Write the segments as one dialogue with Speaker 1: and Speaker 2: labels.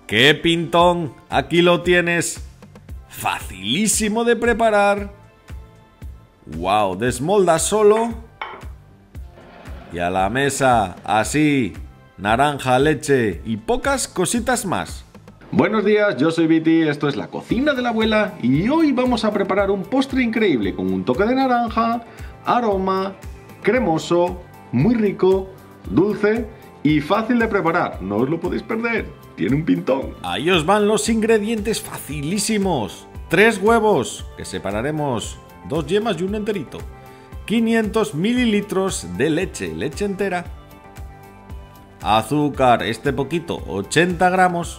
Speaker 1: ¡Qué pintón! Aquí lo tienes. Facilísimo de preparar. ¡Wow! Desmolda solo. Y a la mesa, así. Naranja, leche y pocas cositas más.
Speaker 2: Buenos días, yo soy Viti, esto es la cocina de la abuela y hoy vamos a preparar un postre increíble con un toque de naranja, aroma, cremoso, muy rico, dulce y fácil de preparar. No os lo podéis perder, tiene un pintón.
Speaker 1: Ahí os van los ingredientes facilísimos. 3 huevos, que separaremos 2 yemas y un enterito. 500 mililitros de leche entera. Azúcar, este poquito, 80 gramos.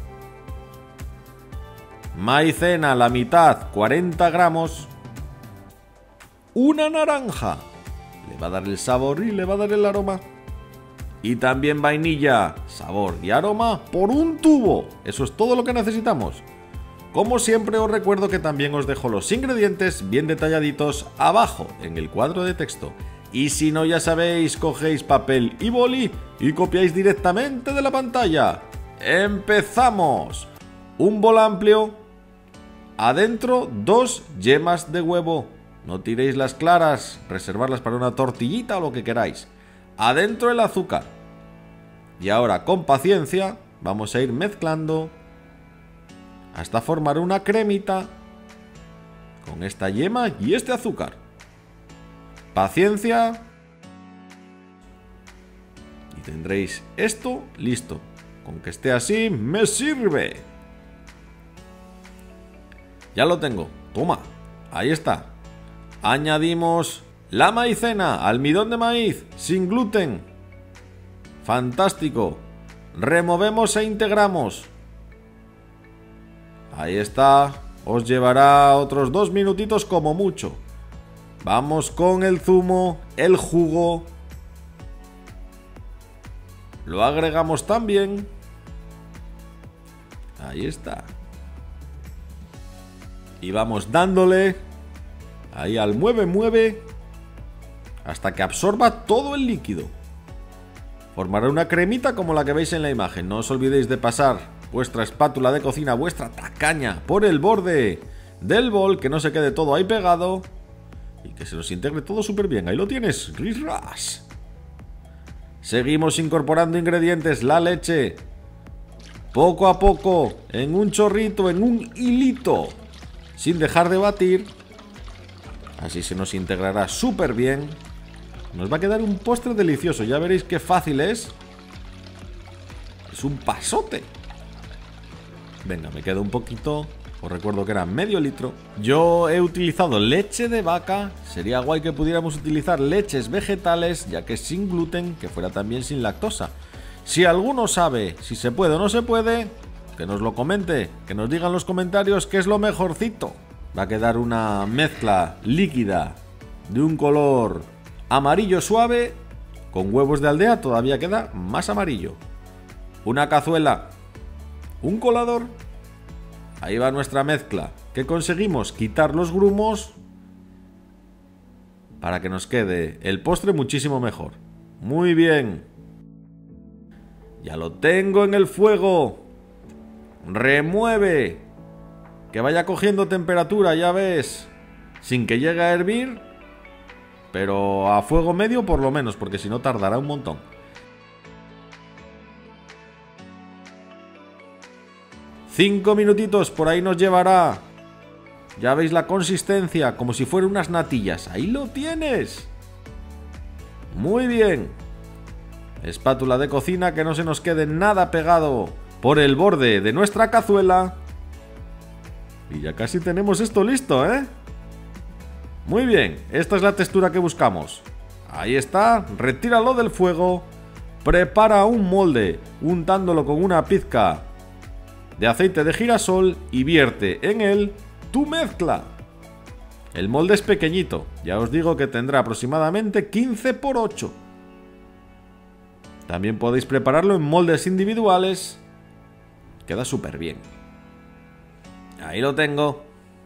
Speaker 1: Maicena, la mitad, 40 gramos. Una naranja. Le va a dar el sabor y le va a dar el aroma. Y también vainilla, sabor y aroma por un tubo. Eso es todo lo que necesitamos. Como siempre os recuerdo que también os dejo los ingredientes bien detalladitos abajo en el cuadro de texto. Y si no, ya sabéis, cogéis papel y boli y copiáis directamente de la pantalla. ¡Empezamos! Un bol amplio. Adentro 2 yemas de huevo. No tiréis las claras, reservarlas para una tortillita o lo que queráis. Adentro el azúcar. Y ahora con paciencia vamos a ir mezclando hasta formar una cremita con esta yema y este azúcar. Paciencia. Y tendréis esto listo. Con que esté así me sirve. Ya lo tengo, toma, ahí está. Añadimos la maicena, almidón de maíz, sin gluten. Fantástico. Removemos e integramos. Ahí está, os llevará otros 2 minutitos como mucho. Vamos con el zumo, el jugo. Lo agregamos también. Ahí está. Y vamos dándole ahí al mueve hasta que absorba todo el líquido. Formará una cremita como la que veis en la imagen. No os olvidéis de pasar vuestra espátula de cocina, vuestra tacaña, por el borde del bol, que no se quede todo ahí pegado y que se nos integre todo súper bien. Ahí lo tienes, ris ras. Seguimos incorporando ingredientes, la leche, poco a poco, en un chorrito, en un hilito, sin dejar de batir. Así se nos integrará súper bien. Nos va a quedar un postre delicioso. Ya veréis qué fácil es. Es un pasote. Venga, me queda un poquito. Os recuerdo que era medio litro. Yo he utilizado leche de vaca. Sería guay que pudiéramos utilizar leches vegetales, ya que es sin gluten, que fuera también sin lactosa. Si alguno sabe si se puede o no se puede, que nos lo comente, que nos diga en los comentarios qué es lo mejorcito. Va a quedar una mezcla líquida de un color amarillo suave. Con huevos de aldea todavía queda más amarillo. Una cazuela, un colador. Ahí va nuestra mezcla. ¿Qué conseguimos? Quitar los grumos para que nos quede el postre muchísimo mejor. Muy bien. Ya lo tengo en el fuego. Remueve, que vaya cogiendo temperatura, ya ves, sin que llegue a hervir, pero a fuego medio por lo menos, porque si no tardará un montón. Cinco minutitos por ahí nos llevará. Ya veis la consistencia, como si fueran unas natillas. Ahí lo tienes. Muy bien. Espátula de cocina, que no se nos quede nada pegado por el borde de nuestra cazuela. Y ya casi tenemos esto listo, ¿eh? Muy bien, esta es la textura que buscamos. Ahí está, retíralo del fuego. Prepara un molde, untándolo con una pizca de aceite de girasol y vierte en él tu mezcla. El molde es pequeñito, ya os digo que tendrá aproximadamente 15 por 8. También podéis prepararlo en moldes individuales. Queda súper bien. Ahí lo tengo.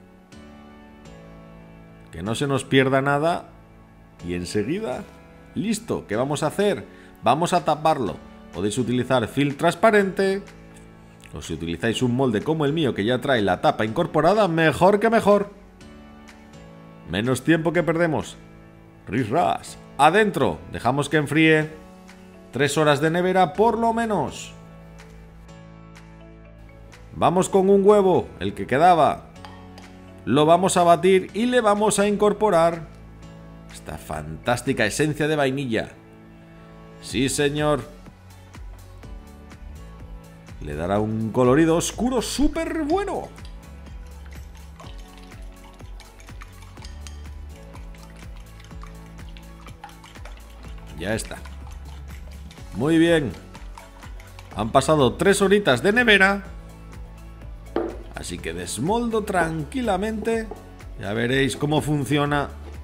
Speaker 1: Que no se nos pierda nada. Y enseguida, listo. ¿Qué vamos a hacer? Vamos a taparlo. Podéis utilizar film transparente O si utilizáis un molde como el mío que ya trae la tapa incorporada, mejor que mejor. Menos tiempo que perdemos. Ris-ras. Adentro. Dejamos que enfríe. 3 horas de nevera por lo menos. Vamos con un huevo, el que quedaba. Lo vamos a batir y le vamos a incorporar esta fantástica esencia de vainilla. Sí, señor. Le dará un colorido oscuro súper bueno. Ya está. Muy bien. Han pasado 3 horitas de nevera. Así que desmoldo tranquilamente. Ya veréis cómo funciona.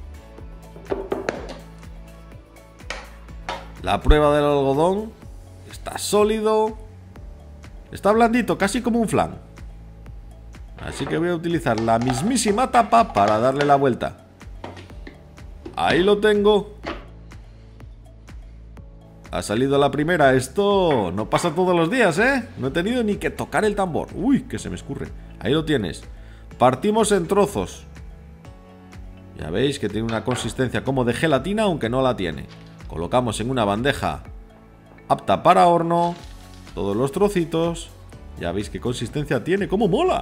Speaker 1: La prueba del algodón. Está sólido. Está blandito, casi como un flan. Así que voy a utilizar la mismísima tapa para darle la vuelta. Ahí lo tengo. Ha salido la primera. Esto no pasa todos los días, ¿eh? No he tenido ni que tocar el tambor. Uy, que se me escurre. Ahí lo tienes. Partimos en trozos. Ya veis que tiene una consistencia como de gelatina, aunque no la tiene. Colocamos en una bandeja apta para horno todos los trocitos. Ya veis qué consistencia tiene. ¡Cómo mola!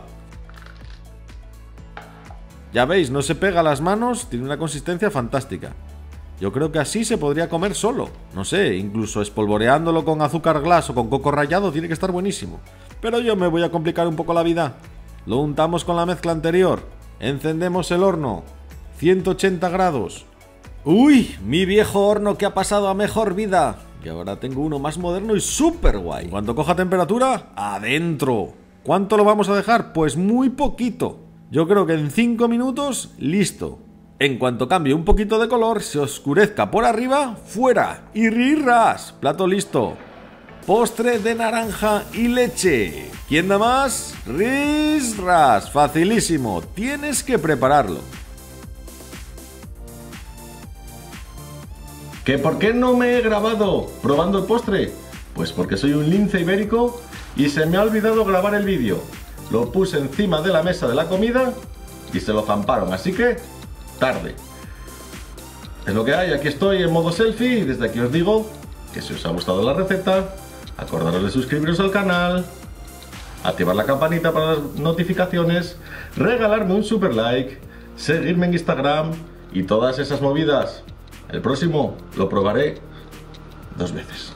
Speaker 1: Ya veis, no se pega a las manos. Tiene una consistencia fantástica. Yo creo que así se podría comer solo. No sé, incluso espolvoreándolo con azúcar glass o con coco rallado tiene que estar buenísimo. Pero yo me voy a complicar un poco la vida. Lo untamos con la mezcla anterior. Encendemos el horno. 180 grados. ¡Uy! Mi viejo horno que ha pasado a mejor vida. Y ahora tengo uno más moderno y súper guay. Cuando coja temperatura, adentro. ¿Cuánto lo vamos a dejar? Pues muy poquito. Yo creo que en 5 minutos, listo. En cuanto cambie un poquito de color, se oscurezca por arriba, fuera. Y rirras. Plato listo. Postre de naranja y leche. ¿Quién da más? Ris-ras. Facilísimo. Tienes que prepararlo.
Speaker 2: ¿Que por qué no me he grabado probando el postre? Pues porque soy un lince ibérico y se me ha olvidado grabar el vídeo. Lo puse encima de la mesa de la comida y se lo zamparon, así que tarde. Es lo que hay, aquí estoy en modo selfie y desde aquí os digo que si os ha gustado la receta, acordaros de suscribiros al canal, activar la campanita para las notificaciones, regalarme un super like, seguirme en Instagram y todas esas movidas. El próximo lo probaré 2 veces.